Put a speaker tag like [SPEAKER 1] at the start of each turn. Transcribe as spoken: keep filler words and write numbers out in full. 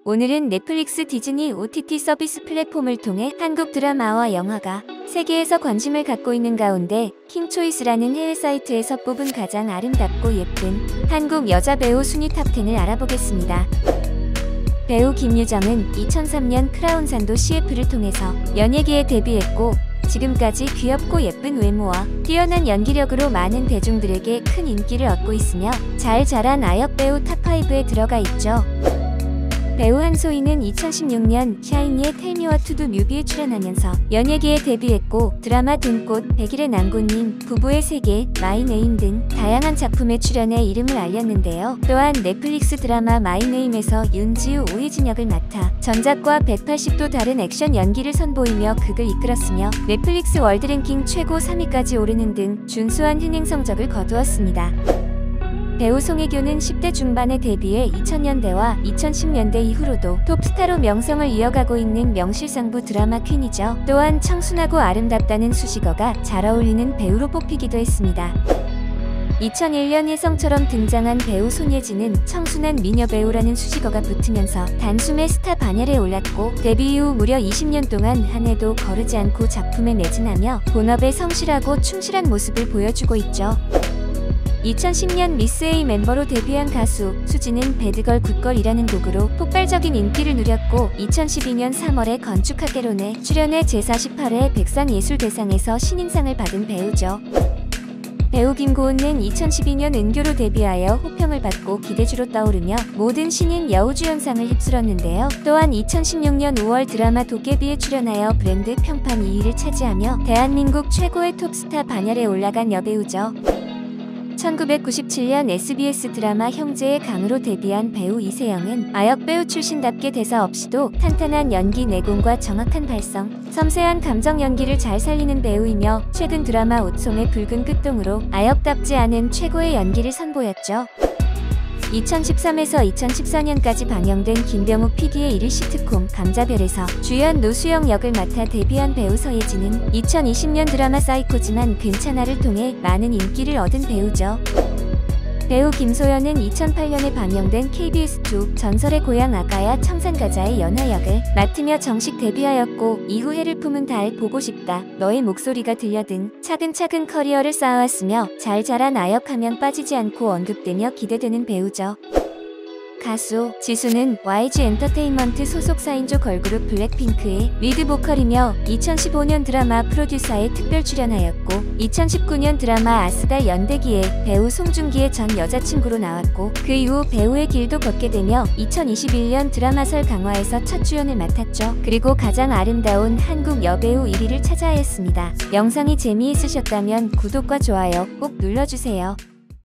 [SPEAKER 1] 오늘은 넷플릭스 디즈니 오티티 서비스 플랫폼을 통해 한국 드라마와 영화가 세계에서 관심을 갖고 있는 가운데 킹초이스라는 해외 사이트에서 뽑은 가장 아름답고 예쁜 한국 여자 배우 순위 탑텐을 알아보겠습니다. 배우 김유정은 이천삼 년 크라운산도 씨에프를 통해서 연예계에 데뷔했고 지금까지 귀엽고 예쁜 외모와 뛰어난 연기력으로 많은 대중들에게 큰 인기를 얻고 있으며 잘 자란 아역 배우 탑파이브에 들어가 있죠. 배우 한소희는 이천십육 년 샤이니의 텔미와 투두 뮤비에 출연하면서 연예계에 데뷔했고 드라마 등꽃, 백일의 난고님, 부부의 세계, 마이네임 등 다양한 작품에 출연해 이름을 알렸는데요. 또한 넷플릭스 드라마 마이네임에서 윤지우, 오혜진 역을 맡아 전작과 백팔십 도 다른 액션 연기를 선보이며 극을 이끌었으며 넷플릭스 월드랭킹 최고 삼 위까지 오르는 등 준수한 흥행 성적을 거두었습니다. 배우 송혜교는 십 대 중반에 데뷔해 이천 년대와 이천십 년대 이후로도 톱스타로 명성을 이어가고 있는 명실상부 드라마 퀸이죠. 또한 청순하고 아름답다는 수식어가 잘 어울리는 배우로 뽑히기도 했습니다. 이천일 년 혜성처럼 등장한 배우 손예진은 청순한 미녀 배우라는 수식어가 붙으면서 단숨에 스타 반열에 올랐고 데뷔 이후 무려 이십 년 동안 한 해도 거르지 않고 작품에 매진하며 본업에 성실하고 충실한 모습을 보여주고 있죠. 이천십 년 미스 A 멤버로 데뷔한 가수 수지는 배드걸 굿걸이라는 곡으로 폭발적인 인기를 누렸고 이천십이 년 삼월에 건축학개론에 출연해 제사십팔 회 백상예술대상에서 신인상을 받은 배우죠. 배우 김고은은 이천십이 년 은교로 데뷔하여 호평을 받고 기대주로 떠오르며 모든 신인 여우주연상을 휩쓸었는데요. 또한 이천십육 년 오월 드라마 도깨비에 출연하여 브랜드 평판 이 위를 차지하며 대한민국 최고의 톱스타 반열에 올라간 여배우죠. 천구백구십칠 년 에스비에스 드라마 형제의 강으로 데뷔한 배우 이세영은 아역 배우 출신답게 대사 없이도 탄탄한 연기 내공과 정확한 발성, 섬세한 감정 연기를 잘 살리는 배우이며 최근 드라마 오송의 붉은 끝동으로 아역답지 않은 최고의 연기를 선보였죠. 이천십삼에서 이천십사 년까지 방영된 김병욱 피디의 일일 시트콤 감자별에서 주연 노수영 역을 맡아 데뷔한 배우 서예진은 이천이십 년 드라마 사이코지만 괜찮아를 통해 많은 인기를 얻은 배우죠. 배우 김소연은 이천팔 년에 방영된 케이비에스 투 전설의 고향 아가야 청산가자의 연하 역을 맡으며 정식 데뷔하였고 이후 해를 품은 달, 보고 싶다, 너의 목소리가 들려 등 차근차근 커리어를 쌓아왔으며 잘 자란 아역하면 빠지지 않고 언급되며 기대되는 배우죠. 가수 지수는 와이지 엔터테인먼트 소속 사인조 걸그룹 블랙핑크의 리드 보컬이며 이천십오 년 드라마 프로듀서에 특별 출연하였고 이천십구 년 드라마 아스달 연대기에 배우 송중기의 전 여자친구로 나왔고 그 이후 배우의 길도 걷게 되며 이천이십일 년 드라마 설 강화에서 첫 주연을 맡았죠. 그리고 가장 아름다운 한국 여배우 일 위를 차지하였습니다. 영상이 재미있으셨다면 구독과 좋아요 꼭 눌러주세요.